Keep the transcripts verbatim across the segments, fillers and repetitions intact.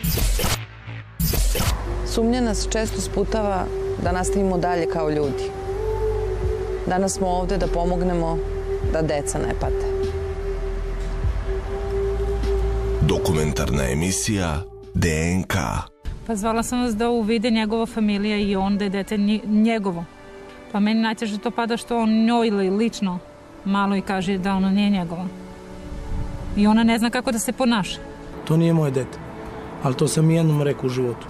Sumnja nas često sputava da nastavimo dalje kao ljudi. Danas smo ovde da pomognemo da deca ne pate. Dokumentarna emisija D N K. Pa zvala sam vas da uvide njegova familija i on da je dete njegovo. Pa meni najteže to pada što on njoj lično malo i kaže da ono nije njegova. I ona ne zna kako da se ponaša. To nije moje dete, ali to sam i jednom rekao u životu.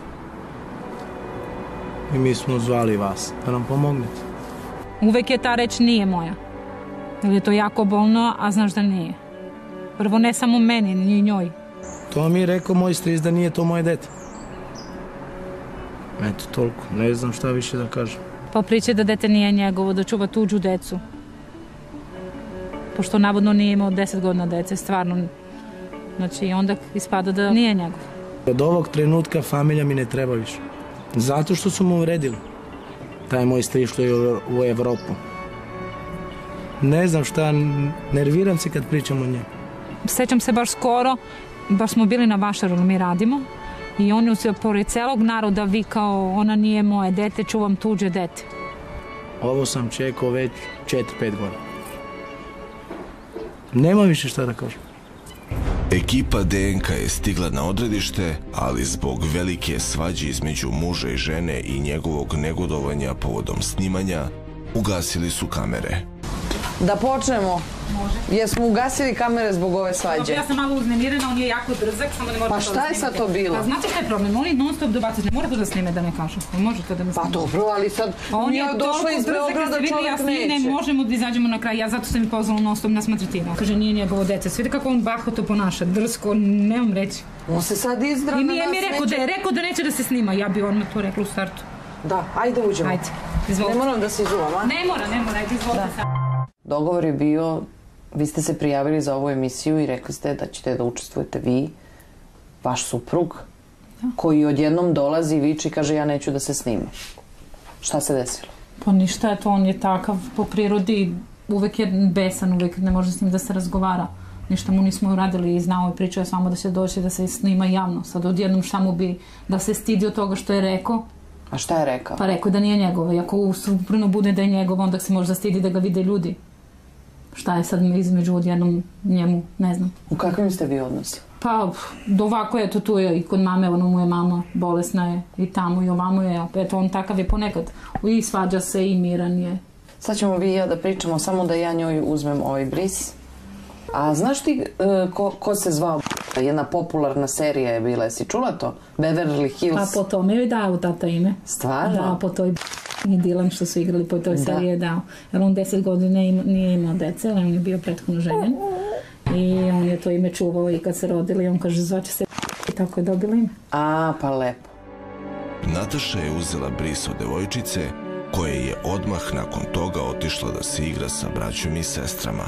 I mi smo zvali vas da nam pomognete. Uvek je ta reč nije moja. Jer je to jako bolno, a znaš da nije. Prvo ne samo meni, ni njoj. To mi je rekao moj stric da nije to moje dete. Eto, toliko. Ne znam šta više da kažem. Pa priče da dete nije njegovo, da čuva tuđu decu. Pošto navodno nije imao deset godina dece, stvarno. Znači, onda ispada da nije njegov. Od ovog trenutka familija mi ne treba više. Zato što su mu uvredili. Taj moj stric što je u Evropu. Ne znam šta, nerviram se kad pričam o njemu. Sećam se baš skoro, baš smo bili na Vašaru, mi radimo. I on je pored celog naroda vikao, ona nije moje dete, čuvam tuđe dete. Ovo sam čekao već četiri pet godina. Nema više šta da kažem. Ekipa D N K je stigla na odredište, ali zbog velike svađe između muža i žene i njegovog negodovanja povodom snimanja, ugasili su kamere. Da počnemo. Može. Jesmo ugasili kamere zbog ove svađe? Ja sam malo uznemirena, on je jako drzak, samo ne možete pa šta je sad to bilo? Pa znate šta je problem? Oni non stop dobacaju, ne morate da snime da ne kažu. Možete da me snime. Pa dobro, ali sad nije došla iz Beograda, čovjek neće. Ne možemo da izađemo na kraj, ja zato sam mi pozvala non stop na smatratina. Kaže, nije njegovo dete. Svide kako on bahato ponaša, drsko, nemam reći. On se sad izdra na nas neće. I nije mi rekao da je rekao da neće da se snima, ja bi odmah to rekla u startu. Da, ajde uđemo. Ajde, izvolite. Ne moram da se izuvam, a? Ne mora, ne mora, ajde izvolite sad. Dogovor je bio, vi ste se prijavili za ovu emisiju i rekli ste da ćete da učestvujete vi, vaš suprug, koji odjednom dolazi i viči i kaže ja neću da se snima. Šta se desilo? Pa ništa, eto, on je takav po prirodi, uvek je besan, uvek ne može s njim da se razgovara. Ništa mu nismo uradili i znao je pričao samo da će doći da se snima javno. Sad odjednom šta mu bi, da se stidi od toga što je rekao. A šta je rekao? Pa rekao da nije njegov. I ako usuprno bude da je njegov, onda se možda stidi da ga vide ljudi. Šta je sad između odjednom njemu, ne znam. U kakvim ste vi odnosi? Pa, do ovako je to tu je i kod mame, ono mu je mama, bolesna je i tamo i ovamo je, eto on takav je ponekad. I svađa se i miran je. Sad ćemo vi i ja da pričamo, samo da ja njoj uzmem ovaj bris. A znaš ti ko, ko se zvao? Jedna popularna serija je bila, jesi čula to? Beverly Hills. Pa po tome je dao tata ime. Stvarno? Da, po toj i Dilan što su igrali po toj seriji je dao. Jer on deset godina nije imao dece, ali on je bio prethodno ženjen. I on je to ime čuvao i kad se rodili, on kaže zvaće se i tako je dobila ime. A, pa lepo. Nataša je uzela bris od devojčice, koja je odmah nakon toga otišla da se igra sa braćom i sestrama.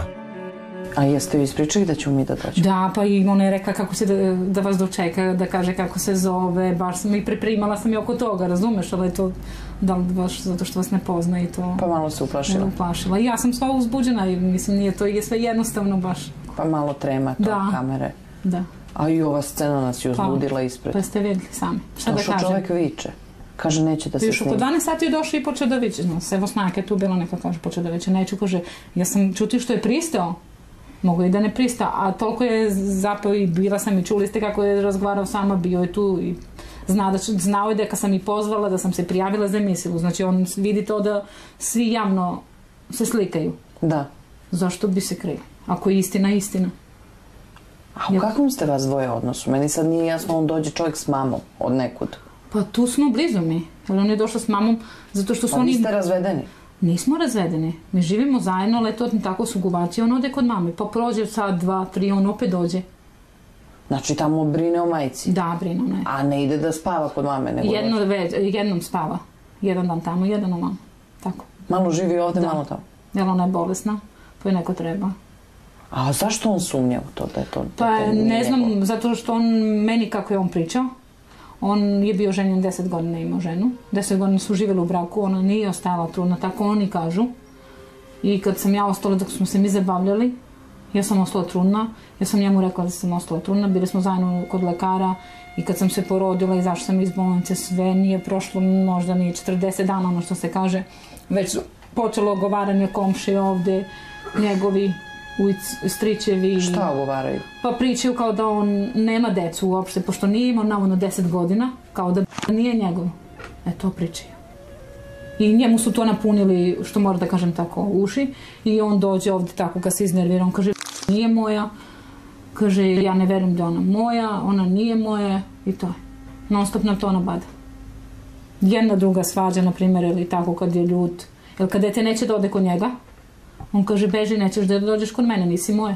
A jeste joj ispričali da ću mi da dođem? Da, pa i ona je rekla kako se da, da vas dočeka, da kaže kako se zove, baš sam i pripremala sam i oko toga, razumeš, ali je to, da li baš zato što vas ne pozna i to... Pa malo se uplašila. Uplašila. I ja sam sva uzbuđena i mislim, nije to, je sve jednostavno baš. Pa malo trema to da. Kamere. Da. A i ova scena nas je uzbudila pa, ispred. Pa ste vidjeli sami. Šta došao da kažem? Čovjek viče. Kaže, neće da se snima. Još oko dvanaest sati je došao i počeo da viče. No, evo snake je tu bila, neka kaže, počeo da viče. Neću, kaže, ja sam čuti što je pristao. Mogu i da ne prista, a toliko je zapeo i bila sam i čuli ste kako je razgovarao sama, bio je tu i zna da, znao je da kad sam i pozvala, da sam se prijavila za emisiju. Znači on vidi to da svi javno se slikaju. Da. Zašto bi se krili? Ako je istina, istina. A u kakvom ste vas dvoje odnosu? Meni sad nije jasno, on dođe čovjek s mamom od nekud. Pa tu smo blizu mi. Jer on je došao s mamom zato što su pa oni... Pa vi ste razvedeni? Nismo razvedeni. Mi živimo zajedno, ali to tako su gubači. On ode kod mame, pa prođe sad, dva, tri, on opet dođe. Znači tamo brine o majci? Da, brine o majci. A ne ide da spava kod mame? Nego Jedno, već, jednom spava. Jedan dan tamo, jedan ovamo. Tako. Malo živi ovde, da. Malo tamo? Jer ona je bolesna, pa je neko treba. A zašto on sumnja u to? Da je to pa da ne znam, njegov? Zato što on, meni kako je on pričao, on je bio ženjen deset godina, imao ženu. Deset godina su živjeli u braku, ona nije ostala trudna, tako oni kažu. I kad sam ja ostala, dok smo se mi zabavljali, Ja sam ostala trudna, ja sam njemu rekla da sam ostala trudna, bili smo zajedno kod lekara i kad sam se porodila, izašla sam iz bolnice, sve nije prošlo, možda nije četrdeset dana, ono što se kaže, već počelo ogovaranje komšije ovde, njegovi stričevi. Šta ogovaraju? Pa pričaju kao da on nema decu uopšte, pošto nije imao navodno deset godina, kao da nije njegov. E, to pričaju. I njemu su to napunili, što mora da kažem tako, uši. I on dođe ovde tako kad se iznervira, on kaže nije moja, kaže ja ne verujem da je ona moja, ona nije moja i to je. Non stop nam to nabada. Jedna druga svađa, na primjer, ili tako kad je ljut. Jer kad dete neće da ode kod njega, on kaže beži, nećeš da dođeš kod mene, nisi moja.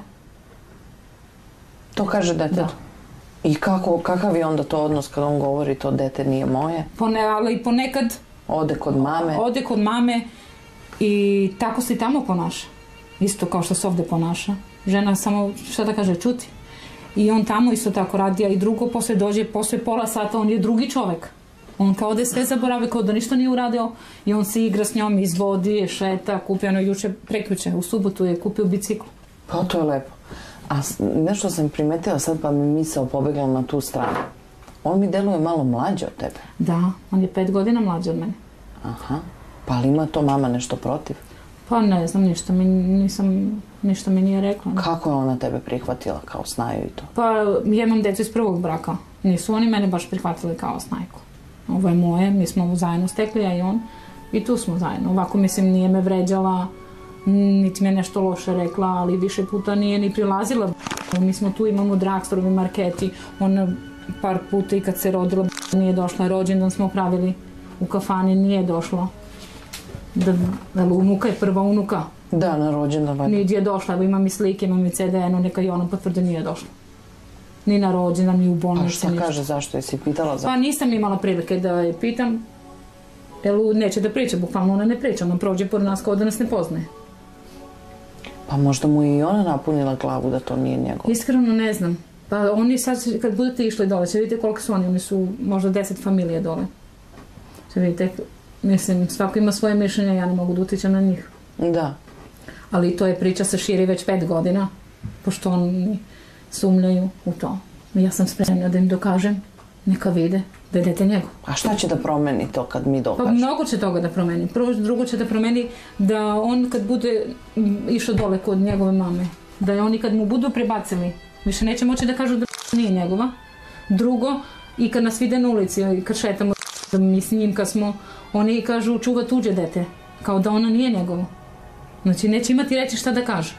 To kaže dete? Da. I kako, kakav je onda to odnos kada on govori to dete nije moje? Pone, ali ponekad... Ode kod mame? Ode kod mame i tako se i tamo ponaša. Isto kao što se ovde ponaša. Žena samo, šta da kaže, čuti. I on tamo isto tako radi, a i drugo posle dođe, posle pola sata, on je drugi čovek. On kao da je sve zaboravio, kao da ništa nije uradio i on se igra s njom, izvodi, šeta, kupio ono juče, prekjuče, u subotu je kupio bicikl. Pa to je lepo. A nešto sam primetila sad pa mi misao pobegla na tu stranu. On mi deluje malo mlađe od tebe. Da, on je pet godina mlađe od mene. Aha. Pa ali ima to mama nešto protiv? Pa ne znam, ništa mi, nisam, ništa mi nije rekla. Kako je ona tebe prihvatila kao snaju i to? Pa ja imam decu iz prvog braka. Nisu oni mene baš prihvatili kao snajku. Ovo je moje, mi smo zajedno stekli, ja i on. I tu smo zajedno. Ovako, mislim, nije me vređala, niti mi je nešto loše rekla, ali više puta nije ni prilazila. Mi smo tu, imamo dragstorovi, marketi. Ona par puta i kad se rodila nije došla. Rođendan smo pravili u kafani, nije došla. Da, da unuka je prva unuka. Da, na rođendan. Nije došla, evo imam i slike, imam i ce de, eno neka i ona potvrde nije došla. Ni na rođendan, ni u bolnici. A šta ništa. Kaže, zašto jesi pitala za... Pa nisam imala prilike da je pitam, jer neće da priča, bukvalno ona ne priča, ona prođe pored nas kao da nas ne poznaje. Pa možda mu i ona napunila glavu da to nije njegov. Iskreno ne znam. Pa oni sad, kad budete išli dole, će vidite koliko su oni, oni su možda deset familije dole. Će vidite, mislim, svako ima svoje mišljenje, ja ne mogu da utičem na njih. Da. Ali to je priča se širi već pet godina, pošto oni sumljaju u to. Ja sam spremna da im dokažem, neka vide da je dete njegov. A šta će da promeni to kad mi dokažemo? Pa mnogo će toga da promeni. Prvo, drugo će da promeni da on kad bude išao dole kod njegove mame, da je oni kad mu budu prebacili, više neće moći da kažu da nije njegova. Drugo, i kad nas vide na ulici, i kad šetamo, mi s njim kad smo, oni kažu čuva tuđe dete, kao da ona nije njegovo. Znači neće imati reći šta da kaže.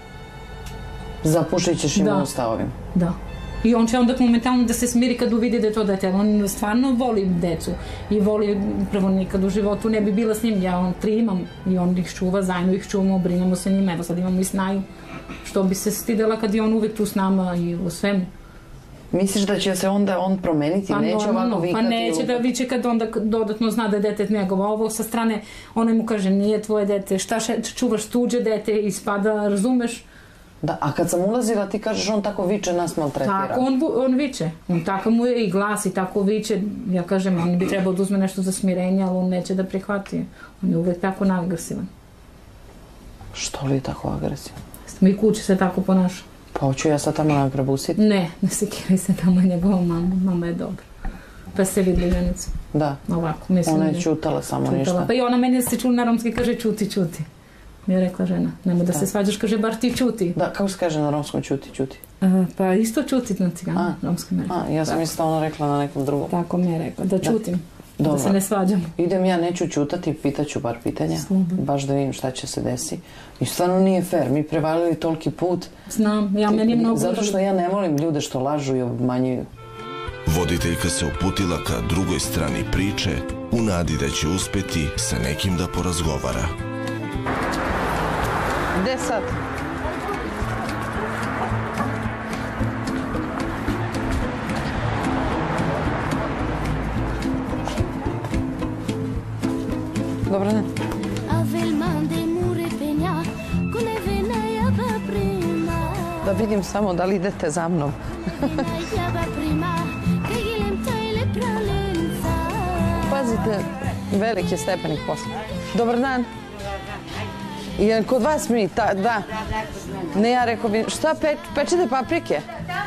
Zapušit ćeš im usta ovim. Da. I on će onda momentalno da se smiri kad uvidi da je to dete. On stvarno voli decu i voli, prvo nikad u životu ne bi bila s njim. Ja on tri imam i on ih čuva, zajedno ih čuvamo, brinemo se njima. Evo sad imamo i snaju. Što bi se stidela kad je on uvijek tu s nama i u svemu. Misliš da će se onda on promeniti? Pa neće ovako vikati? Pa neće da viče kad onda dodatno zna da je dete njegova. Ovo sa strane, ona mu kaže nije tvoje dete, šta še, čuvaš tuđe dete i spada, razumeš? Da, a kad sam ulazila ti kažeš on tako viče nas maltretira. Tako, on, on viče. On tako mu je i glas i tako viče. Ja kažem, on bi trebao da uzme nešto za smirenje, ali on neće da prihvati. On je uvek tako agresivan. Što li je tako agresivan? Mi kući se tako ponaša. Pa hoću ja sad tamo nagrabusiti? Ne, ne sekiraj se tamo njegova mama. Mama je dobra. Pa se vidi ženicu. Da. Ovako, mislim. Ona je čutala samo čutala. ništa. Pa i ona meni se čula na romski, kaže čuti, čuti. Mi je rekla žena, nemoj da, da se svađaš, kaže bar ti čuti. Da, kako se kaže na romskom čuti, čuti? A, pa isto čuti na ciganu, romski me rekla. A, ja sam mislila ona rekla na nekom drugom. Tako mi je rekla, da čutim. Da, da se ne svađamo. Idem ja, neću čutati, pitaću bar pitanja. Slobodno. Baš da vidim šta će se desi. I stvarno nije fair, mi prevalili toliki put. Znam, ja meni je mnogo... Zato što ja ne volim ljude što lažu i obmanjuju. Voditeljka se uputila ka drugoj strani priče u nadi da će uspeti sa nekim da porazgovara. Gde sad? Dobar dan. Da vidim samo da li idete za mnom. Pazite, veliki je stepenik posle. Dobar dan. Je kod vas mi, da. Ne, ja rekao bi, šta pečete paprike?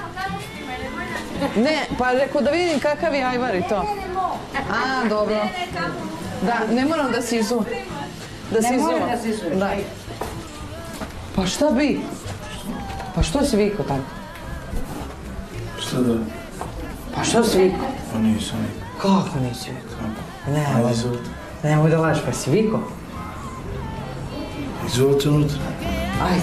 Ne, pa rekao da vidim kakav je ajvar i to. A, dobro. Da, ne moram da si izu. Da si izu. Ne moram da si izu. Pa šta bi? Pa što si vikao tako? Šta da? Pa što si vikao? Pa nisam vikao. Kako nisi vikao? Ne, nemoj da lažiš, pa si vikao? Izvolite unutra. Ajde.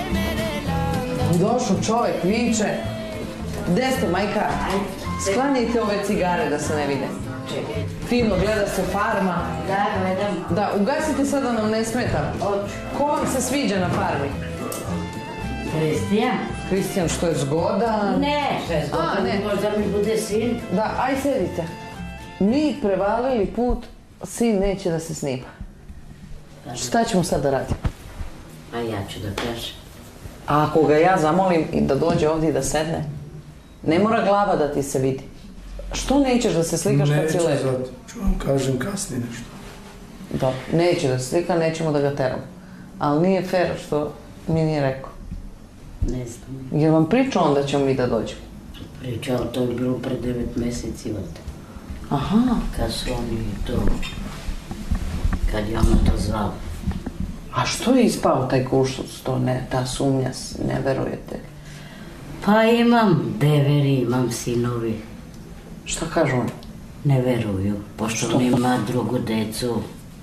Došao čovjek, viče. Gde ste, majka? Sklanjajte ove cigare da se ne vide. Fino, gleda se farma. Da, gledam. Da, ugasite sad da nam ne smeta. Ko vam se sviđa na farmi? Kristijan? Kristijan, što je zgodan? Ne, što je zgodan, možda mi bude sin. Da, aj sedite. Mi prevalili put, sin neće da se snima. Šta ćemo sad da radimo? A ja ću da kažem. A ako ga ja zamolim i da dođe ovdje i da sedne, ne mora glava da ti se vidi. Što nećeš da se slikaš kad si lepo? Neću zato, ću vam kažem kasnije nešto. Dobro, neće da se slika, nećemo da ga teramo. Ali nije fair što mi nije rekao. Ne znam. Jer vam pričao onda ćemo mi da dođemo? Pričao, to je bilo pre devet meseci ovdje. Aha. Kad su oni to, kad je ona to zvala. A što je ispao taj kušac, to ne, ta sumnja, ne verujete? Pa imam deveri, imam sinovi. Šta kažu oni? Ne veruju, pošto on ima drugu decu.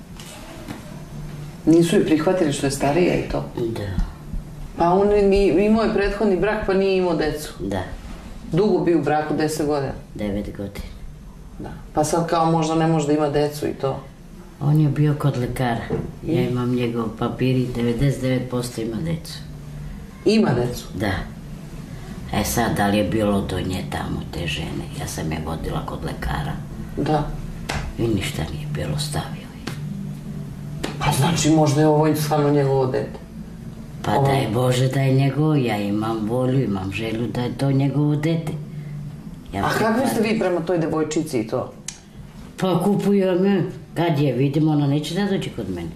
Nisu je prihvatili što je starija i to? Da. Pa on imao je prethodni brak pa nije imao decu? Da. Dugo bio u braku, deset godina? Devet godina. Da. Pa sad kao možda ne može da ima decu i to? On je bio kod lekara. Ja imam njegov papir i devedeset devet posto ima decu. Ima decu? Da. E sad, da li je bilo do nje tamo, te žene? Ja sam je vodila kod lekara. Da. I ništa nije bilo, stavio je. Pa znači možda je ovo stvarno njegovo dete? Pa daj Bože da je njegovo, ja imam volju, imam želju da je to njegovo dete. A kakvi ste vi prema toj devojčici i to? Pa kupujem je, kad je vidim, ona neće da dođe kod mene.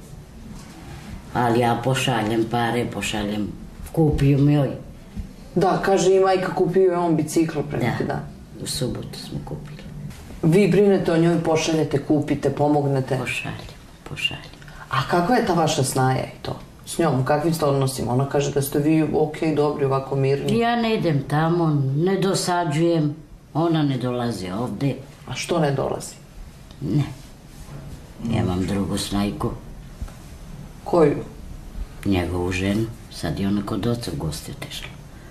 Ali ja pošaljem pare, pošaljem, kupijem joj. Da, kaže i majka kupio je on bicikl pre neki dan. Da, u subotu smo kupili. Vi brinete o njoj, pošaljete, kupite, pomognete? Pošaljem, pošaljem. A kakva je ta vaša snaja i to? S njom, u kakvim ste odnosima? Ona kaže da ste vi okej, dobri, ovako mirni. Ja ne idem tamo, ne dosađujem, ona ne dolazi ovde. A što ne dolazi? Ne. Ja imam drugu snajku. Koju? Njegovu ženu. Sad je ona kod oca u gosti otešla.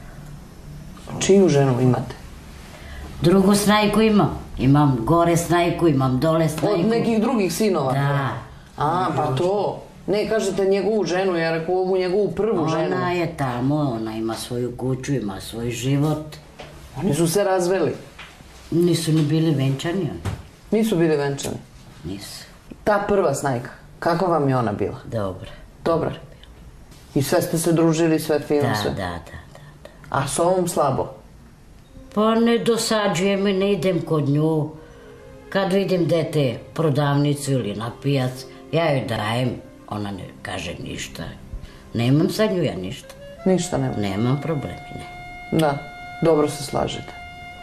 Čiju ženu imate? Drugu snajku imam. Imam gore snajku, imam dole snajku. Od nekih drugih sinova? Da. A, pa to. Ne, kažete njegovu ženu, ja rekao ovu njegovu prvu ženu. Ona je tamo, ona ima svoju kuću, ima svoj život. Oni su se razveli? Nisu ni bili venčani oni. Nisu bili venčani? Nisu. Ta prva snajka, kakva vam je ona bila? Dobra. Dobra? I sve ste se družili, sve fino, sve? Da, da, da. A s ovom slabo? Pa ne dosađujem i ne idem kod nju. Kad vidim dete prodavnicu ili na pijac, ja joj dajem, ona ne kaže ništa. Nemam sa nju ja ništa. Ništa nema? Nemam problemi, ne. Da, dobro se slažete.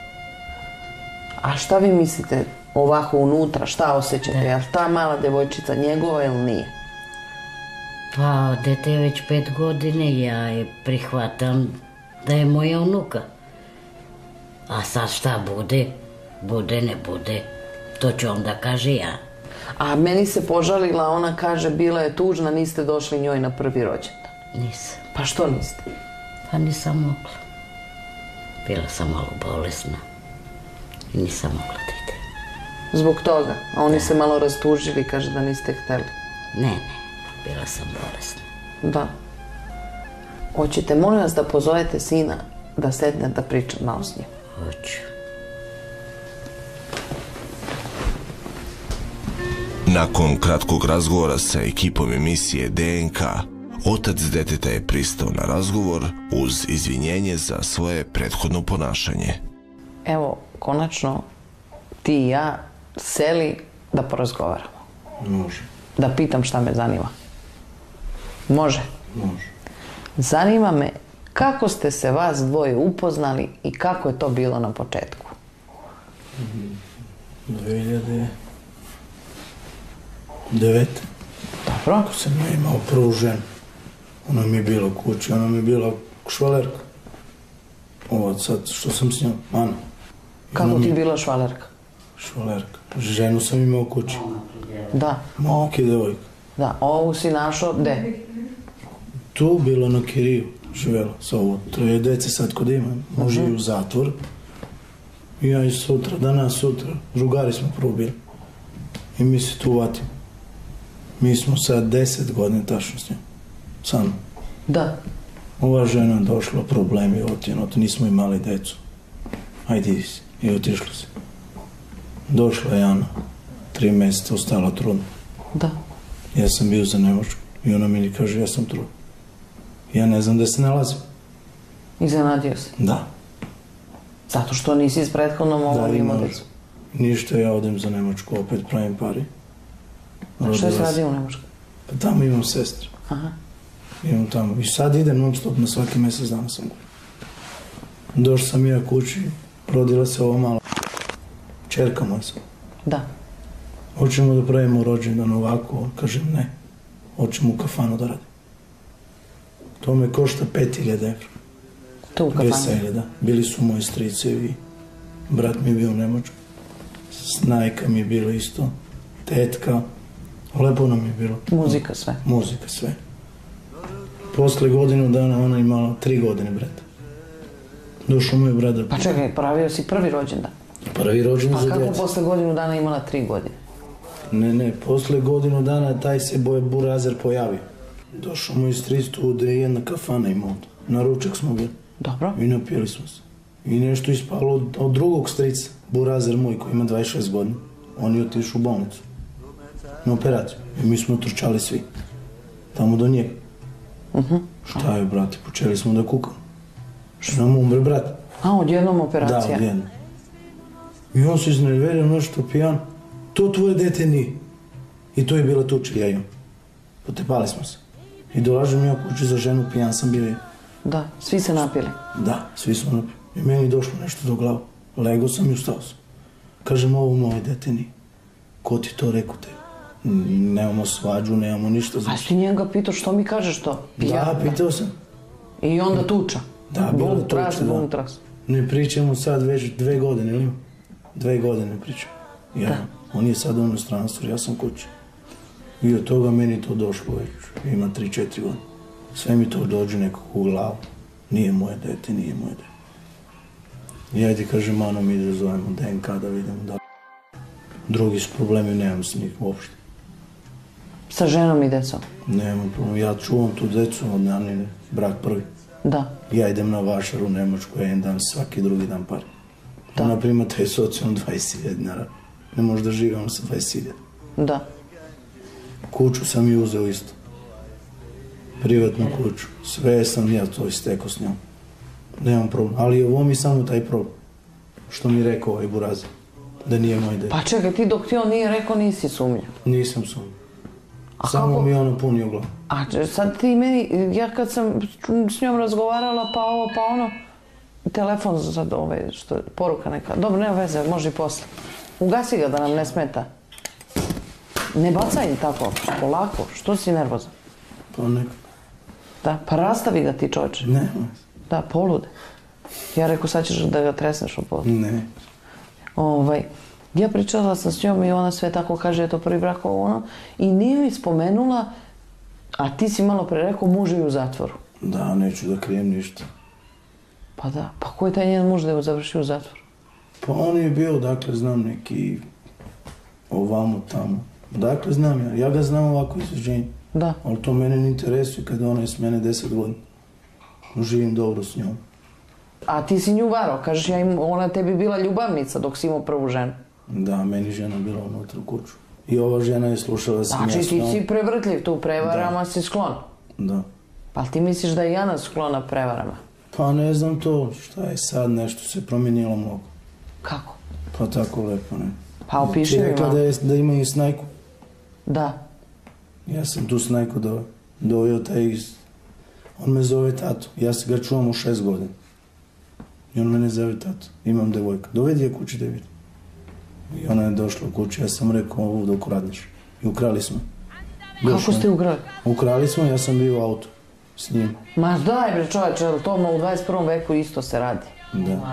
A šta vi mislite ovako unutra, šta osjećate? Je li ta mala devojčica njegova ili nije? Pa, dete je već pet godine, ja je prihvatam da je moja unuka. A sad šta bude? Bude, ne bude. To ću onda kaže ja. A meni se požalila, ona kaže, bila je tužna, niste došli njoj na prvi rođendan. Nisam. Pa što niste? Pa nisam mogla. Bila sam malo bolesna. I nisam mogla da idem. Zbog toga? A oni se malo rastužili, kaže da niste hteli. Ne, ne. Bila sam bolesna. Da. Hoćete, molim vas da pozovete sina da sedne da priča malo s njim. Hoću. Nakon kratkog razgovora sa ekipom emisije D N K, otac deteta je pristao na razgovor uz izvinjenje za svoje prethodno ponašanje. Evo, konačno, ti i ja seli da porazgovaramo. Može. Da pitam šta me zanima. Može. Može. Zanima me kako ste se vas dvoje upoznali i kako je to bilo na početku? dve hiljade devete. Dobro. Ako sam ja imao prvu ženu, ona mi je bila u kući, ona mi je bila švalerka. Ovo sad što sam s njom, Ana. Kako ti je bila švalerka? Švalerka. Ženu sam imao u kući. Da. Momak i devojka. Da, ovu si našao, gde? Tu bilo na Kiriju, živjela sa ovo. To je dece sad kod ima, može i u zatvor. I ja i sutra, danas sutra, drugari smo prvo bili. I mi se tu vatimo. Mi smo sad deset godina tačno s njom. Sam. Da. Ova žena došla, problemi, otjeno, nismo imali decu. Ajde idi si. I otišla se. Došla je Ana, tri mjeseca, ostala trudna. Da. Ja sam bio za Nemačku i ona meni kaže ja sam trudna. Ja ne znam da se nalazim. Iznenadio se? Da. Zato što nisi s prethodnom ovom imao decu? Ništa, ja odem za Nemačku, opet pravim pari. A što se radi u Nemačku? Pa tamo imam sestre. Aha. Imam tamo. I sad idem non stop, na svaki mjesec dana sam kući. Došao sam ja kući, rodila se ova mala čerka moja sam. Da. Hoćemo da pravimo rođendan ovako, kažem ne. Hoćemo u kafanu da radim. To me košta pet hiljada evra. Tu u kafanu? Veselje, da. Bili su moji stricevi, brat mi je bio u Nemačku, snajka mi je bila isto, tetka, lepo nam je bilo. Muzika sve? Muzika sve. Posle godinu dana ona imala tri godine, brata. Došao moj brat da... Pa čekaj, pravio si prvi rođendan? Prvi rođendan za djecu. A kako posle godinu dana imala tri godine? Ne, ne, posle godinu dana taj se boje burazer pojavio. Došao moj stric tu gde je jedna kafana imao. Na ručak smo bili. Dobro. I napili smo se. I nešto ispalo od, od drugog strica, burazer moj koji ima dvadeset šest godina. On je otišao u bolnicu. Na operaciju. I mi smo trčali svi. Tamo do njega. Uh-huh. Šta je, brate, počeli smo da kukamo. Što nam umre, brate. A, odjednom operacija? Da, odjednom. I on se iznerverio, nešto pijan. To tvoje dete nije. I to je bila tuča, ja imam. Potepali smo se. I dolažem ja kući za ženu, pijan sam bio. Da, svi se napili? Da, svi smo napili. I meni došlo nešto do glava. Lego sam i ustao sam. Kažem, ovo moje dete nije. Ko ti to rekao te? Nemamo svađu, nemamo ništa. A si njega pitao što mi kažeš to? Da, pitao sam. I onda tuča? Da, bila bum, tuča, tras, da. bum, tras. Ne pričamo sad već dve godine, ili? Dve godine pričamo. Ja, da. On je sad u inostranstvu, ja sam kući. I od toga meni to došlo već. Ima tri četiri godine. Sve mi to dođe nekako u glavu. Nije moje dete, nije moje dete. I ajde, kaže, mano, mi da zovemo D N K da vidimo da... Drugi su problemi, nemam s njih uopšte. Sa ženom i decom? Nemam problem. Ja čuvam tu decu od Nanine, brak prvi. Da. Ja idem na vašar u Nemačku, ja jedan dan svaki drugi dan par. Da. Ona prima taj socijalno dvadeset hiljada dinara. Ne može da živimo sa dvadeset hiljada. Da. Kuću sam i uzeo isto. Privatnu kuću. Sve sam ja to istekao s njom. Nemam problem. Ali ovo mi samo taj problem. Što mi rekao ovaj burazer. Da nije moj dete. Pa čekaj, ti dok ti on nije rekao nisi sumnjao? Nisam sumnjao. A samo kako? mi je ono punio glavu. A sad ti meni, ja kad sam s njom razgovarala, pa ovo, pa ono, telefon sad ovaj, što, poruka neka. Dobro, nema veze, može i posle. Ugasi ga da nam ne smeta. Ne bacaj tako, polako, što si nervozan? Pa nekako. Da, pa rastavi ga ti, čovječe. Ne. Da, polude. Ja rekao, sad ćeš da ga tresneš u polude. Ne. Ovaj, ja pričala sam s njom i ona sve tako kaže, je to prvi brak, ovo ono, i nije mi spomenula, a ti si malo pre rekao, muž je u zatvoru. Da, neću da krijem ništa. Pa da, pa ko je taj njen muž da je završio u zatvoru? Pa on je bio, dakle, znam neki ovamo tamo. Dakle, znam ja. Ja ga znam ovako izveđenje. Da. Ali to mene ne interesuje kada ona je s mene deset godina. Živim dobro s njom. A ti si nju varao, kažeš, ja im, ona tebi bila ljubavnica dok si imao prvu ženu. Da, meni žena bila unutra u kuću. I ova žena je slušala da sam ja znači, s njom. ti si prevrtljiv tu prevarama, da. Si sklon. Da. Pa ti misliš da je Jana sklona prevarama? Pa ne znam to, šta je sad, nešto se promijenilo mnogo. Kako? Pa tako lepo, ne. Pa opiši mi malo. Ti rekla da, je, da imaju snajku. Da. Ja sam tu snajku dao. doveo taj iz... On me zove tato, ja se ga čuvam u šest godina. I on mene zove tato, imam devojka, dovedi je kući da vidi. I ona je došla u kući, ja sam rekao ovo dok radniš. I ukrali smo. Kako ste ukrali? Ukrali smo, ja sam bio u autu s njim. Ma daj bre čovječe, to u dvadeset prvom veku isto se radi. Da.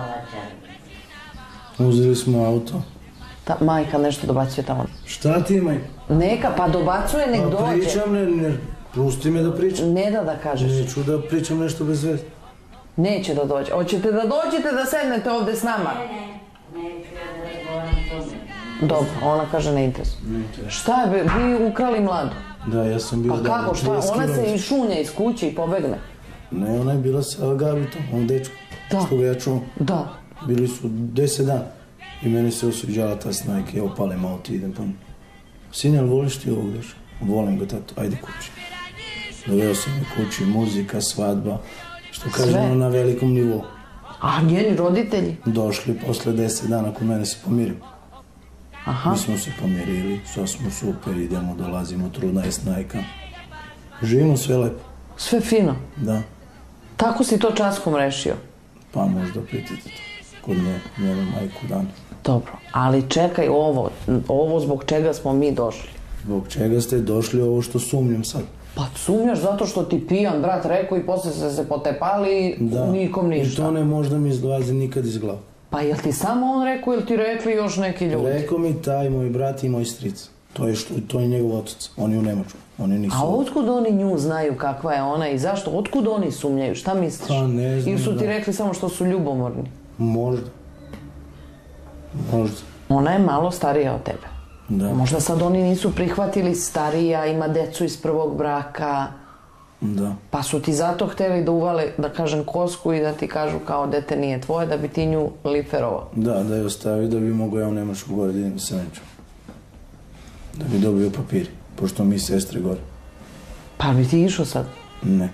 Uzeli smo auto. Ta majka nešto dobacuje tamo. Šta ti majka? Neka, pa dobacuje, nek dođe. Pa pričam, ne, ne, pusti me da pričam. Ne da da kažeš. Neću da pričam nešto bez veze. Neće da dođe. Hoćete da dođete da sednete ovde s nama? Ne, ne, neću ja da razgovaram s tome. Dobro, ona kaže ne interesuje. Šta je, vi ukrali mladu? Da, ja sam bio... Pa kako, šta? Ona se i šunja iz kuće i pobegne. Ne, ona je bila sa Gabitom, on dečko. Da. Što ga ja čuvam. Da. Bili su deset dana. I meni se osviđala ta snajka, ja opalim auto i idem pa... Sin, jel voliš ti ovog dečka? Volim ga, tato, ajde kući. Doveo sam me kući, muzika, svadba, što kažemo na velikom nivou. A njeni roditelji? Došli posle deset dana kod mene se pomirio. Aha. Mi smo se pomirili, sve smo super, idemo, dolazimo, trudna je snajka. Živimo sve lepo. Sve fino? Da. Tako si to časkom rešio? Pa možda pitite to. Kod nje, njenu majku dan. Dobro, ali čekaj ovo, ovo zbog čega smo mi došli. Zbog čega ste došli ovo što sumnjam sad? Pa sumnjaš zato što ti pijan brat rekao i posle ste se potepali i nikom ništa. I to ne možda mi izlazi nikad iz glava. Pa jel ti samo on rekao ili ti rekli još neki ljudi? Rekao mi taj moj brat i moj stric. To je, što, to je njegov otac. On je u Nemačku. Oni nisu... A otkud oni nju znaju kakva je ona i zašto? Otkud oni sumnjaju? Šta misliš? Pa ne znam. Ili su ti rekli samo što su ljubomorni? Možda. Možda. Ona je malo starija od tebe. Da. Možda sad oni nisu prihvatili starija, ima decu iz prvog braka. Da. Pa su ti zato hteli da uvale, da kažem, kosku i da ti kažu kao dete nije tvoje, da bi ti nju liferovao. Da, da je ostavio da bi mogo ja u Nemačku gore da idem sa nečom. Da bi dobio papiri, pošto mi sestre gore. Pa bi ti išao sad? Ne.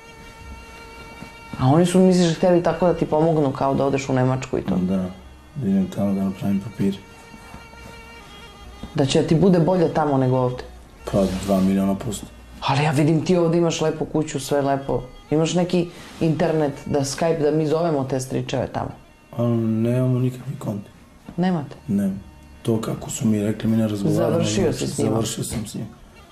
A oni su, misliš, hteli tako da ti pomognu kao da odeš u Nemačku i to? Da, da idem tamo da napravim papiri. Da će ti bude bolje tamo nego ovde? Pa dva miliona posto. Ali ja vidim ti ovde imaš lepu kuću, sve lepo. Imaš neki internet, da Skype, da mi zovemo te stričeve tamo. Ali nemamo nikakvi konti. Nemate? Ne. To kako su mi rekli, mi ne razgovaramo. Završio si s njima? Završio sam s njima.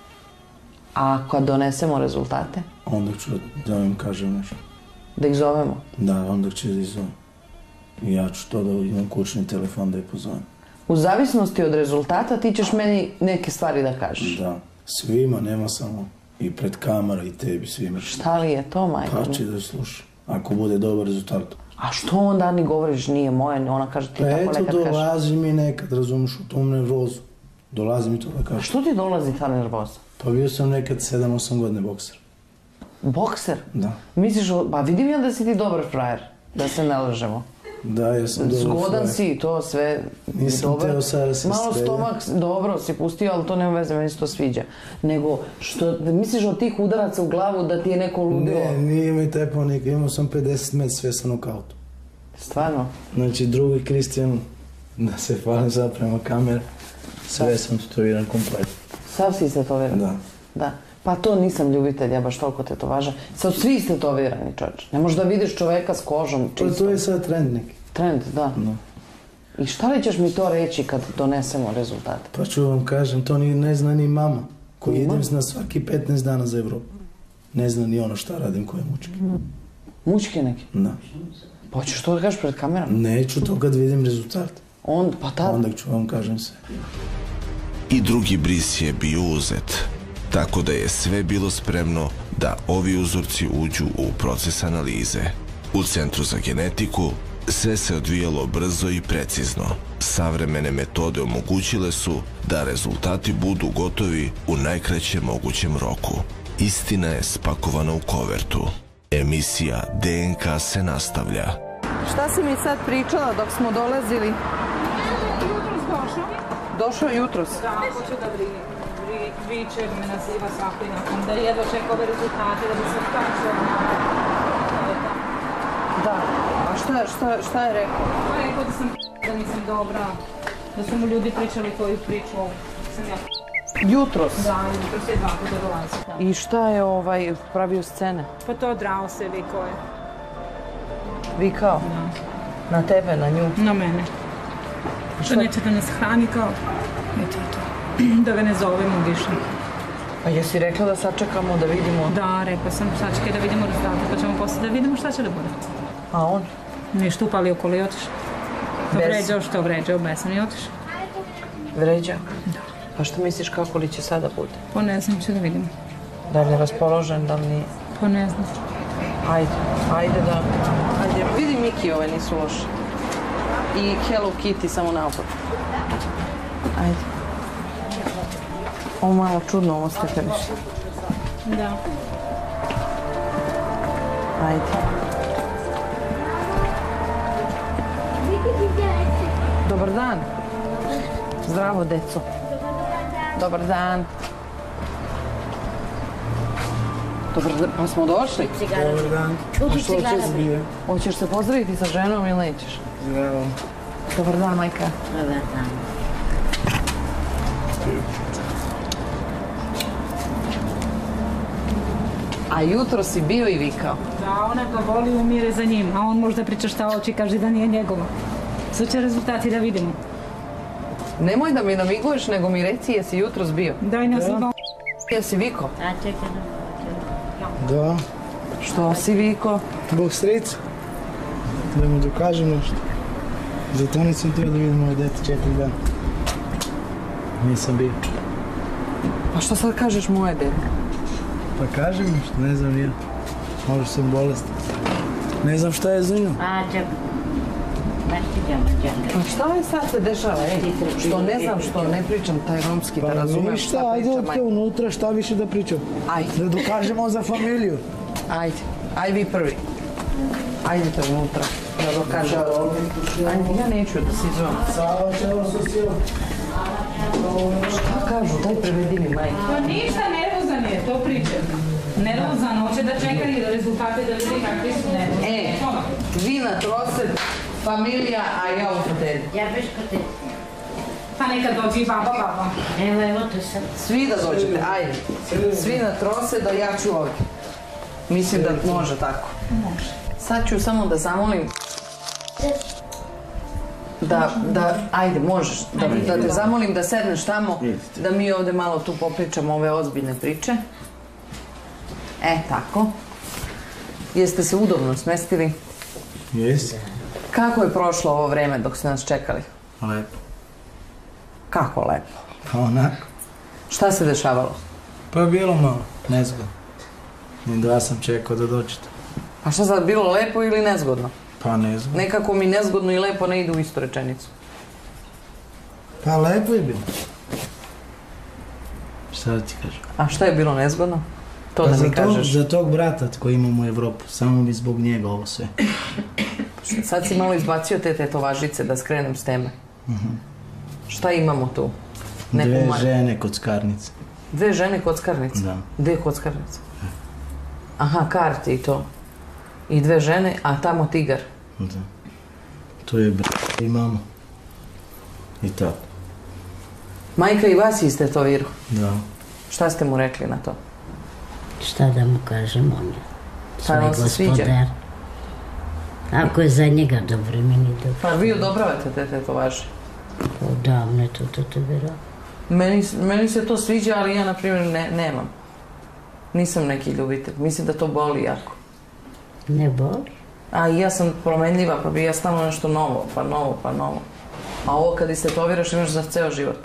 A kad donesemo rezultate? Onda ću da im kažem nešto. Da ih zovemo? Da, onda će da ih zovem. I ja ću to da imam kućni telefon da ih pozovem. U zavisnosti od rezultata ti ćeš meni neke stvari da kažeš. Da. Svima, nema samo. I pred kamera i tebi, svima. Šta li je to, majko? Pa će da sluša. Ako bude dobar rezultat. A što onda ni govoriš nije moje, ona kaže ti pa tako eto, nekad kažeš. dolazi mi nekad, razumiješ, u tom nervozu. Dolazi mi to da A kažeš. što ti dolazi ta nervoza? Pa bio sam nekad sedam osam godine bokser. Bokser? Da. Misliš, pa vidim ja da si ti dobar frajer, da se ne lažemo. Da, ja sam dobar Zgodan frajer. si, to sve Nisam dobro. teo sada da se Malo strelja. stomak, dobro si pustio, ali to nema veze, meni se to sviđa. Nego, što, misliš od tih udaraca u glavu da ti je neko ludilo? Ne, nije mi taj ponik, imao sam pedeset metara sve sa nokautom. Stvarno? Znači, drugi Kristijan, da se hvalim sad prema kamere, sve sam tetoviran komplet. Sav si istetoviran? Da. Da. Pa to nisam ljubitelj, ja baš toliko tetovaža. Sad svi istetovirani, čovječ. Ne možeš da vidiš čoveka s kožom Pa čisto. to je sad trend neki. Trend, da. Da. I šta li ćeš mi to reći kad donesemo rezultate? Pa ću vam kažem, to ni ne zna ni mama. Koji idem na svaki petnaest dana za Evropu. Ne zna ni ono šta radim, koje mučke. Mučke neke? Da. Pa hoćeš to da kažeš pred kamerom? Neću to kad vidim rezultat. On, pa tad... Onda ću vam kažem sve. I drugi bris je bio uzet, tako da je sve bilo spremno da ovi uzorci uđu u proces analize. U Centru za genetiku sve se odvijalo brzo i precizno. Savremene metode omogućile su da rezultati budu gotovi u najkraćem mogućem roku. Istina je spakovana u kovertu. Emisija D N K se nastavlja. Šta si mi sad pričala dok smo dolazili? Jutros došao. Došao jutros? Da, hoće da viče, me naziva svako i nakon, da jedva čeka ove rezultate, da bi se kačio. Da. A šta, šta, šta je rekao? Pa rekao da sam da nisam dobra, da su mu ljudi pričali koju priču, sam ja Jutros? Da, jutros je dva puta dolazi. I šta je ovaj pravio scene? Pa to drao se, vikao je. Vikao? Na tebe, na nju? Na mene. Što neće da nas hrani kao... Eto je to. Da ga ne zovemo više. A jesi rekla da sačekamo da vidimo? Da, rekla sam, sačekaj da vidimo rezultate, pa ćemo posle da vidimo šta će da bude. A on? Ništa, upali okolo i otišao. To vređao što vređao, besan i otišao. Vređao? Da. Pa što misliš kako li će sada bude? Pa ne znam, će da vidimo. Da li je raspoložen, da li nije? Pa ne znam. Ajde, ajde da... Ajde, vidi Miki, ove nisu loše. I Hello Kitty samo napad. Ajde. Ovo malo čudno, ovo stepenište. Da. Ajde. Dobar dan. Zdravo, deco. Dobar dan. Dobar dan. Pa smo došli? Dobar dan. Kupi cigara. Hoćeš se pozdraviti sa ženom ili nećeš? Zdravo. Dobar dan, majka. Dobar dan. A jutro si bio i vikao. Da, ona ga voli, umire za njim, a on možda priča šta hoće i kaže da nije njegova. Sad će rezultati da vidimo. Nemoj da mi namiguješ, nego mi reci jesi jutros bio. Daj nas da. Jesi vikao? A čekaj da... Da, Što si vikao? Bog sreća. Da mu dokažem nešto. Zato nisam teo da vidim moje dete četiri dana. Nisam bio. Pa što sad kažeš moje dete? Pa kažem nešto, ne znam ja. Možda sam bolestan. Ne znam šta je za nju. A čekaj. Baš ti djama, djama. Pa šta je sad se dešava, ej? Što ne znam, što ne pričam taj romski, da Pa razumem ništa, šta ajde pričam. odte unutra, šta više da pričam. Ajde, Da dokažemo za familiju. ajde, ajde vi prvi. Ajdete unutra, da dokažem. Ajde, ja neću da se izvam. Sava ćemo sa silom. Šta kažu, daj prevedi mi, majke. Pa ništa, nervozan je, to pričam. Nervozan, hoće da čeka i rezultate da vidi kakvi su nervozni. E, vi na trosed, familija, a ja u fotelju. Ja beš kod te. Pa neka dođe i baba, baba. Evo, evo to sam. Svi da dođete, ajde. Svi na trosed, a ja ću ovdje. Mislim da može tako. Može. Sad ću samo da zamolim da, da, ajde, možeš, da, da te zamolim da sedneš tamo, da mi ovdje malo tu popričamo ove ozbiljne priče. E, tako. Jeste se udobno smestili? Jesi? Kako je prošlo ovo vreme dok ste nas čekali? Lepo. Kako lepo. Pa onako. Šta se dešavalo? Pa je bilo malo nezgodno. I dva sam čekao da dođete. A šta sad, bilo lepo ili nezgodno? Pa nezgodno. Nekako mi nezgodno i lepo ne idu u istu rečenicu. Pa lepo je bilo. Šta da ti kažem? A šta je bilo nezgodno? To Pa da za mi tog, kažeš. za tog brata koji imamo u Evropu, samo bi zbog njega ovo sve. Sad si malo izbacio te tetovažice da skrenem s teme. Šta imamo tu? Neku Dve ma- žene kockarnice. Dve žene kockarnice? Da. Gde je kockarnica? Aha, karti i to. I dve žene, a tamo tigar. Da. To je brat i mama. I tako. Majka i vas je istetovirao. Da. Šta ste mu rekli na to? Šta da mu kažem, on je Pa svoj on se sviđa. gospodar. Ako je za njega dobro, meni dobro. Pa vi odobravate te tetovaže? Odavno je to to tebe rao. Meni, meni se to sviđa, ali ja, na primjer, ne, nemam. Nisam neki ljubitelj. Mislim da to boli jako. Ne boli? A i ja sam promenljiva, pa bi ja stalno nešto novo, pa novo, pa novo. A ovo kad istetoviraš imaš za ceo život.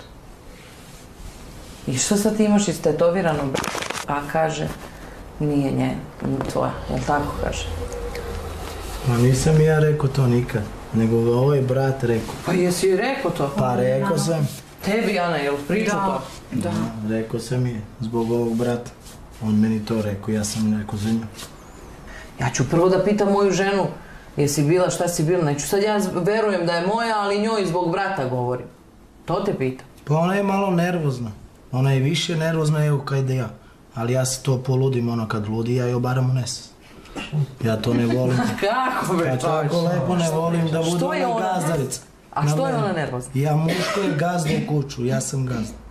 I što sad ti imaš istetovirano, br... A kaže, nije nje, tvoja, jel tako kaže? Ma nisam ja rekao to nikad, nego ovaj brat rekao. Pa jesi joj rekao to? Pa rekao sam. Tebi, Ana, jel pričao to? Da. Rekao sam je, zbog ovog brata. On meni to rekao, ja sam rekao za nju. Ja ću prvo da pitam moju ženu, jesi bila, šta si bila, neću sad ja verujem da je moja, ali njoj zbog brata govorim. To te pitam. Pa ona je malo nervozna. Ona je više nervozna evo kad ja. Ali ja se to poludim, ono kad ludi, ja joj baram unesem. Ja to ne volim. Kako be, Ja tako lepo ne volim da bude Što je ona ona? gazdarica. A što je ona nervozna? Ja muško je gazda u kuću, ja sam gazda.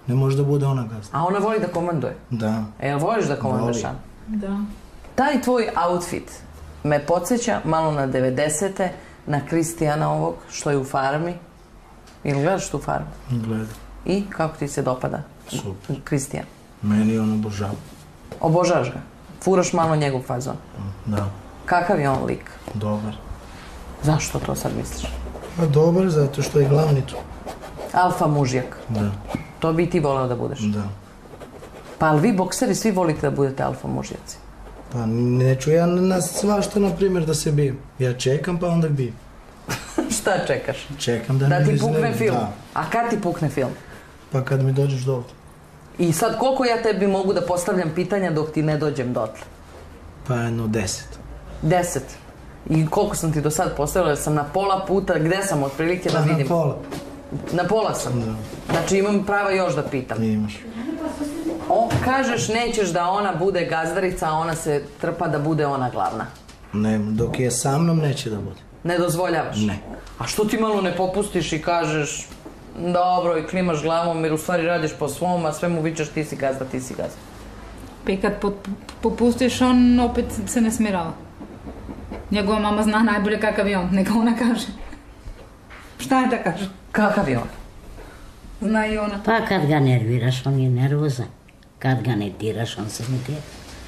Ne može da bude ona gazda. A ona voli da komanduje? Da. E, jel voliš da komanduješ, Ana? Da. Taj tvoj outfit me podsjeća malo na devedesete, na Kristijana ovog, što je u Farmi. Ili gledaš tu Farmu? Gledam. I kako ti se dopada? Super. Kristijan. Meni on obožava. Obožavaš ga? Furaš malo njegov fazon? Da. Kakav je on lik? Dobar. Zašto to sad misliš? Pa dobar, zato što je glavni tu. Alfa mužjak. Da. To bi ti voleo da budeš? Da. Pa ali vi bokseri svi volite da budete alfa mužjaci? Pa neću ja na svašta, na primjer, da se bijem. Ja čekam pa onda bijem. Šta čekaš? Čekam da, Da mi ti iznerim. pukne film? Da. A kad ti pukne film? Pa kad mi dođeš do ovdje. I sad koliko ja tebi mogu da postavljam pitanja dok ti ne dođem dotle? Pa jedno deset. Deset. I koliko sam ti do sad postavila? Sam na pola puta, gde sam otprilike da Pa vidim? na pola. Na pola sam? Da. Znači imam prava još da pitam. Imaš. O, kažeš nećeš da ona bude gazdarica, a ona se trpa da bude ona glavna. Ne, dok je sa mnom neće da bude. Ne dozvoljavaš? Ne. A što ti malo ne popustiš i kažeš dobro i klimaš glavom jer u stvari radiš po svom, a sve mu vičeš ti si gazda, ti si gazda. Pa i kad popustiš, on opet se ne smirava. Njegova mama zna najbolje kakav je on, neka ona kaže. Šta je da kaže? Kakav je on? Zna i ona. Pa kad ga nerviraš, on je nervozan. Kad ga ne diraš, on se ne dira.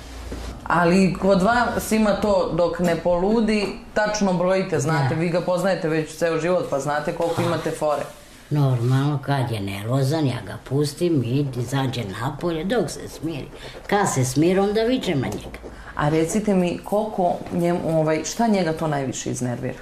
Ali kod vas ima to dok ne poludi, tačno brojite, znate, vi ga poznajete već ceo život pa znate koliko imate fore. Normalno, kad je nervozan, ja ga pustim i izađe napolje dok se smiri. Kad se smiri, onda vičem na njega. A recite mi koliko njemu, ovaj, šta njega to najviše iznervira?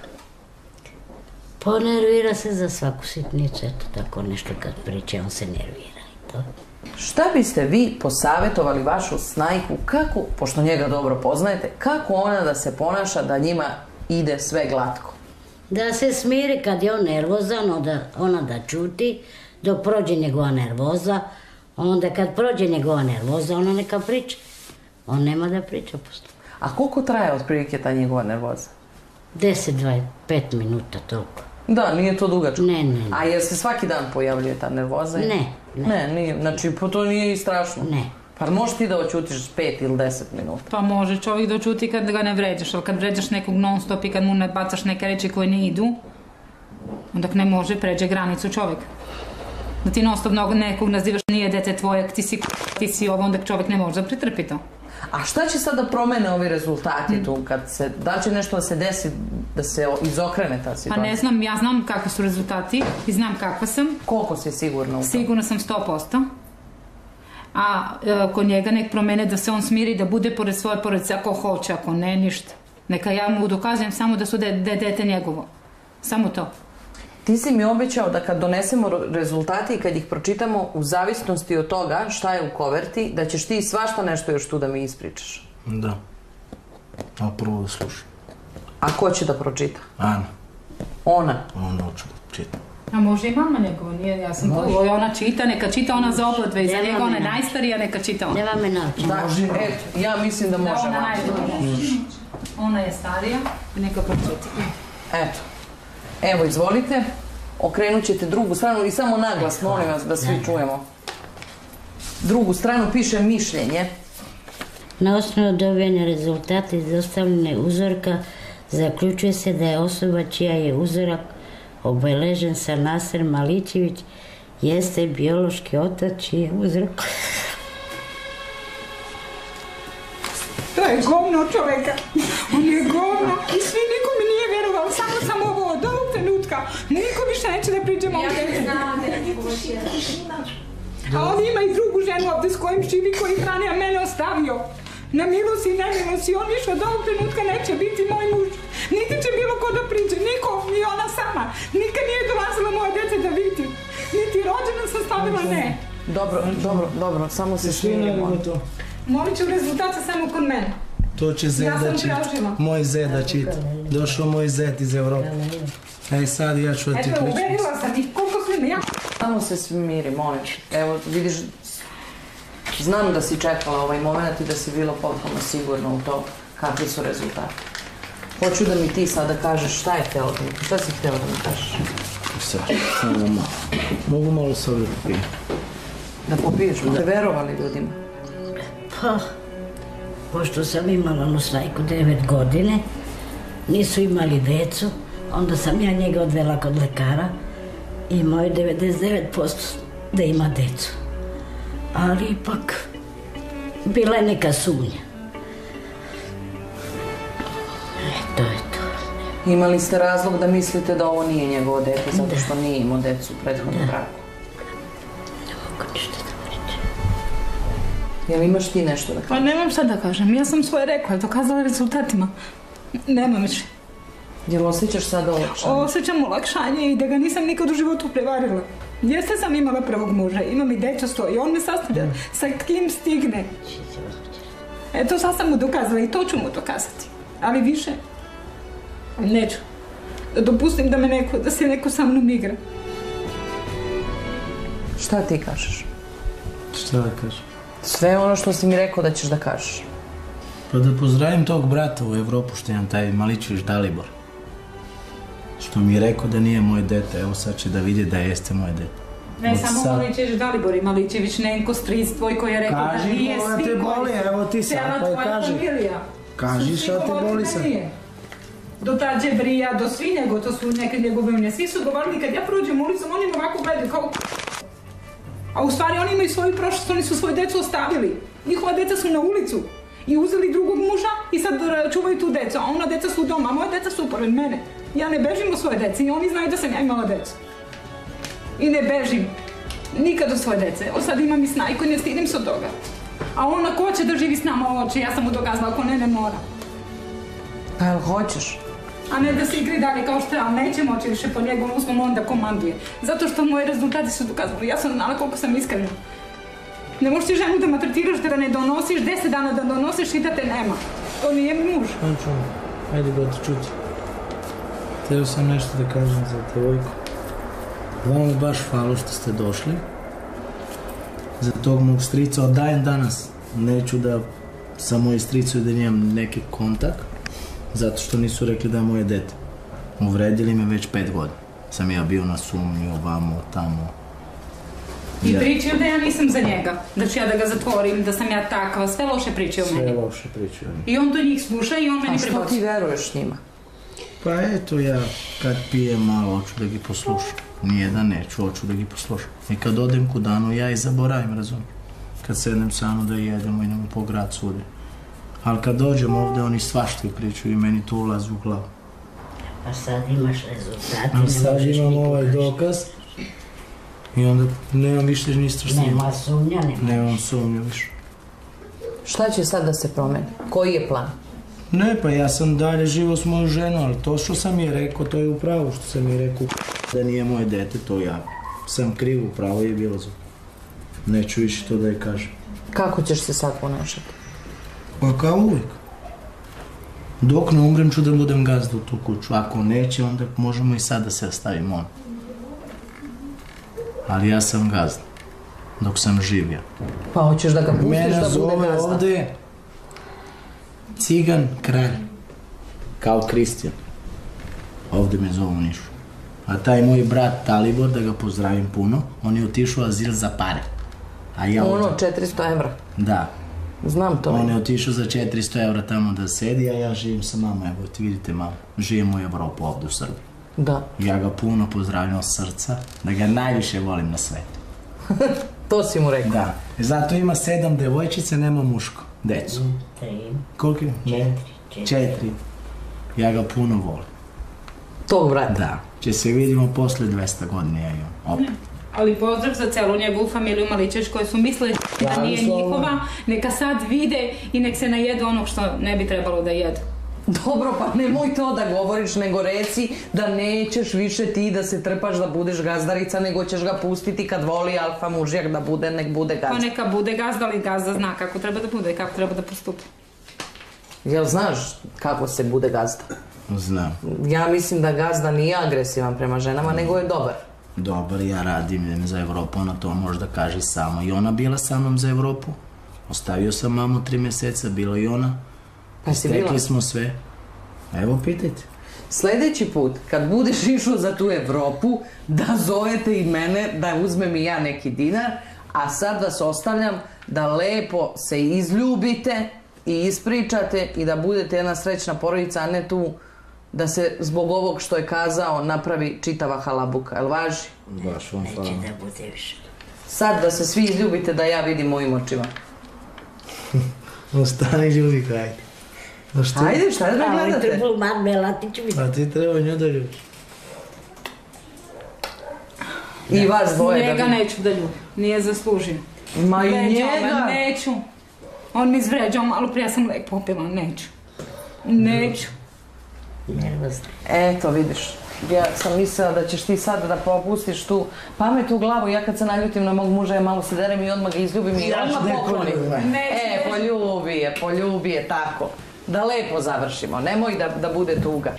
Ponervira se za svaku sitnicu, eto tako nešto kad priče, on se nervira i to. Šta biste vi posavjetovali vašu snajku, kako, pošto njega dobro poznajete, kako ona da se ponaša da njima ide sve glatko? Da se smiri kad je on nervozan, onda ona da čuti, dok prođe njegova nervoza, onda kad prođe njegova nervoza, ona neka priča. On nema da priča posto. A koliko traje otprilike ta njegova nervoza? deset do dvadeset pet minuta, toliko. Da, nije to dugačko. Ne, ne, ne. A jel se svaki dan pojavljuje ta nervoza? Ne, ne. Ne, nije, znači po to nije i strašno. Ne. Pa možeš ti da oćutiš pet ili deset minuta? Pa može čovjek da očuti kad ga ne vređaš, ali kad vređaš nekog non stop i kad mu ne bacaš neke reči koje ne idu, onda ne može, pređe granicu čovjek. Da ti non stop nekog nazivaš nije dete tvoje, ti si ti si ovo, onda čovjek ne može da pretrpi to. A šta će sad da promene ovi rezultati tu, kad se, da će nešto da se desi, da se izokrene ta situacija? Pa ne znam, ja znam kakvi su rezultati i znam kakva sam. Koliko si sigurna u to? Sigurna sam sto posto. A e, kod njega nek promene da se on smiri, da bude pored svoje porodice ako hoće, ako ne, ništa. Neka ja mu dokazujem samo da su de, de, dete njegovo. Samo to. Ti si mi obećao da kad donesemo rezultate i kad ih pročitamo, u zavisnosti od toga šta je u koverti, da ćeš ti svašta nešto još tu da mi ispričaš. Da. A prvo da slušam. A ko će da pročita? Ana. Ona? Ona hoće da čita. A može i mama njegova, nije, ja sam to, ona čita, neka čita ona za obodve i za njega ona je najstarija, neka čita ona. Nema me nauči. Da, eto, ja mislim da može. Da, ona najbolja. Ona je starija i neka pročita. Eto. Evo, izvolite. Okrenut ćete drugu stranu i samo naglas, molim vas, da svi čujemo. Drugu stranu piše mišljenje. Na osnovu dobijene rezultate iz dostavljene uzorka zaključuje se da je osoba čija je uzorak obeležen sa Naser Malićević jeste biološki otac čiji je uzorak. To je govno čoveka. On je govno i svi niko mi nije vjerovao. Samo sam ovo od ovog trenutka. Niko više neće da priđemo o djece. A on ima i drugu ženu ovdje s kojim živi, koji hrani, a mene ostavio. Na milost i nemilost i on više od ovog trenutka neće biti moj muž. Niti će bilo ko da priđe, niko, ni ona sama. Nikad nije dolazila moje djece da vidi. Niti rođena sam stavila, ne. Dobro, dobro, dobro, samo se svinimo. Molit ću rezultate samo kod mene. To će zet da čita. Moj zet da čita. Došao moj zet iz Evrope. Ej sad ja ću da ti Eto, pričam. uverila sam i koliko svime ja. Samo se smiri, molim. Evo, vidiš, znam da si čekala ovaj moment i da si bila potpuno sigurna u to kakvi su rezultati. Hoću da mi ti sada kažeš šta je htjela da mi, šta si htjela da mi kažeš? Sad, samo malo. Mogu malo sad da pijem. Da popiješ, ste verovali ljudima? Pa, pošto sam imala onu snajku devet godine, nisu imali decu, onda sam ja njega odvela kod lekara i imao je devedeset devet posto da ima decu. Ali ipak, bila je neka sumnja. E, to je to. Imali ste razlog da mislite da ovo nije njegovo dete, zato što nije imao decu u prethodnom braku? Ne mogu ništa da pričam. Jel imaš ti nešto da kažeš? Pa nemam šta da kažem, ja sam svoje rekla, dokazala rezultatima. Nemam više. Jel osjećaš sada olakšanje? Osjećam olakšanje i da ga nisam nikad u životu prevarila. Jeste sam imala prvog muža, imam i dečasto i on me sastavlja sa kim stigne. Eto, sad sam mu dokazala i to ću mu dokazati. Ali više neću. Da dopustim da me neko, da se neko sa mnom igra. Šta ti kažeš? Šta da kažem? Sve ono što si mi rekao da ćeš da kažeš. Pa da pozdravim tog brata u Evropu što imam taj Malićević Dalibor. Što mi je rekao da nije moje dete, evo sad će da vidi da jeste moje dete. Ne samo Malićević Dalibor i Malićević Nenko, stric tvoj koji je rekao da nije svi te boli, evo ti sad, pa je kaži. Kaži šta te boli sad. Do ta Džebrija, do svi nego, to su neke njegove unije. Svi su govorili kad ja prođem ulicom, oni me ovako gledaju kao... A u stvari oni imaju svoju prošlost, oni su svoju decu ostavili. Njihova deca su na ulicu. I uzeli drugog muža i sad čuvaju tu decu, a ona deca su doma, a moje deca su pored mene. Ja ne bežim od svoje dece i oni znaju da sam ja imala decu. I ne bežim nikad od svoje dece. Evo sad imam i snajku i ne stidim se od toga. A on ako hoće da živi s nama hoće, ja sam mu dokazala, ako ne, ne mora. Pa jel hoćeš? A ne da se igri dalje kao što je, ali neće moći više po njegovom usmom onda komanduje. Zato što moji rezultati su dokazali. Ja sam znala koliko sam iskrena. Ne možeš ti ženu da maltretiraš, da ne donosiš, deset dana da donosiš i da te nema. To nije muž. Ančo, ajde brate, čuti. Htio sam nešto da kažem za devojku. Vama baš hvala što ste došli. Za tog mog strica od dan danas neću da sa mojoj stricu da nimam neki kontakt. Zato što nisu rekli da je moje dete. Uvredili me već pet godina. Sam ja bio na sumnju, ovamo, tamo. I pričaju da ja nisam za njega, da ću ja da ga zatvorim, da sam ja takva, sve loše pričaju o meni. Sve loše pričaju. I on do njih sluša i on meni prebaci. A što ti veruješ njima? Pa eto ja, kad pijem malo, hoću da gi poslušam. Nije da neću, hoću da gi poslušam. I kad odem kod Anu, ja i zaboravim, razumijem. Kad sednem sa Anu da jedemo, idemo po grad svudi. Ali kad dođem ovde, oni svašta pričaju i meni to ulazi u glavu. A sad imaš rezultate, ne možeš ništa. Sad imam ovaj dokaz. I onda nemam više ništa s njima. Nema sumnja, nemaš. Nemam sumnja više. Šta će sad da se promeni? Koji je plan? Ne, pa ja sam dalje živo s moju ženu, ali to što sam je rekao, to je upravo što sam je rekao da nije moje dete, to ja sam kriv, upravo je bilo za. Neću više to da je kažem. Kako ćeš se sad ponašati? Pa kao uvijek. Dok ne umrem ću da budem gazda u tu kuću. Ako neće, onda možemo i sad da se ostavimo on. Ali ja sam gazda. Dok sam živio. Pa hoćeš da ga pustiš da bude gazda? Mene zove ovde Cigan kralj. Kao Kristijan. Ovde me zovu Nišu. A taj moj brat Dalibor, da ga pozdravim puno, on je otišao azil za pare. A ja ono, četiristo evra? Da. Znam to. On je otišao za četiristo evra tamo da sedi, a ja živim sa mamom. Evo, ti vidite mamo, živim u Evropu ovde u Srbiji. Da. Ja ga puno pozdravljam od srca, da ga najviše volim na svetu. To si mu rekao? Da. Zato ima sedam devojčice, nema muško. Decu. Tri. Koliko je? Četiri. Četiri. Ja ga puno volim. Tog brata? Da. Če se vidimo posle dvesta godina, ja i on. Opet. Ali pozdrav za celu njegovu familiju Malićević koji su mislili da nije njihova, neka sad vide i nek se najedu onog što ne bi trebalo da jedu. Dobro, pa nemoj to da govoriš, nego reci da nećeš više ti da se trpaš da budeš gazdarica, nego ćeš ga pustiti kad voli alfa mužjak da bude, nek bude gazda. Pa neka bude gazda, ali gazda zna kako treba da bude i kako treba da postupi. Jel znaš kako se bude gazda? Znam. Ja mislim da gazda nije agresivan prema ženama, nego je dobar. Dobar, ja radim, idem za Evropu, ona to možda kaže samo. I ona bila sa mnom za Evropu. Ostavio sam mamu tri mjeseca, bila i ona. Pa si bila? Stekli smo sve. Evo, pitajte. Sljedeći put, kad budeš išao za tu Evropu, da zovete i mene, da uzmem i ja neki dinar, A sad vas ostavljam da lepo se izljubite i ispričate i da budete jedna srećna porodica, a ne tu da se zbog ovog što je kazao napravi čitava halabuka. Jel važi? Baš vam hvala. Neće da bude više. Sad da se svi izljubite da ja vidim mojim očima. Ostani ljubi, hajde. No što? Hajde, šta da me Ovo je gledate? trebalo Marmela, ti ću vidjeti. A ti treba nju da ljubiš. I vas dvoje da Njega vidim. neću da ljubim, nije zaslužio. Ma i Vređao me, njega! neću. On mi izvređao, malo prije sam lek popila, neću. Neću. Nervozno. Eto, vidiš. Ja sam mislila da ćeš ti sad da popustiš tu pamet u glavu. Ja kad se naljutim na mog muža, ja malo se derem i odmah ga izljubim i odmah poklonim. E, poljubi je, poljubi je, tako. Da lepo završimo, nemoj da, da bude tuga.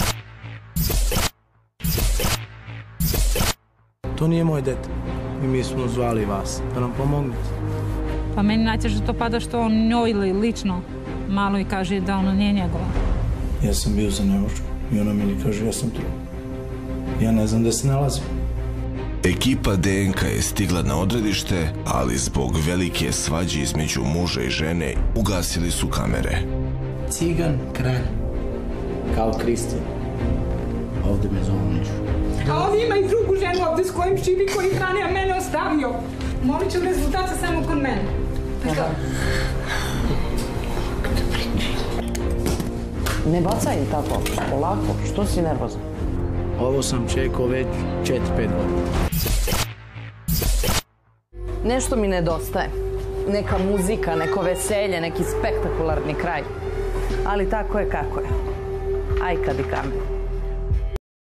To nije moj dete. I mi smo zvali vas da nam pomognete. Pa meni najteže to pada što on njoj ili lično malo i kaže da ono nije njegova. Ja sam bio za nemoćku i ona meni kaže ja sam tu. Ja ne znam gde se nalazim. Ekipa D N K je stigla na odredište, ali zbog velike svađe između muža i žene ugasili su kamere. Cigan, kralj. Kao Kristijan. Ovde me zovu neću. A on ima i drugu ženu ovdje s kojim živi, koji hrane, a mene ostavio. Molit ću rezultata samo kod mene. Ne bacaj tako, polako, što si nervozan? Ovo sam čekao već četiri pet godina. Nešto mi nedostaje. Neka muzika, neko veselje, neki spektakularni kraj. Ali tako je kako je. Aj kad i kambe.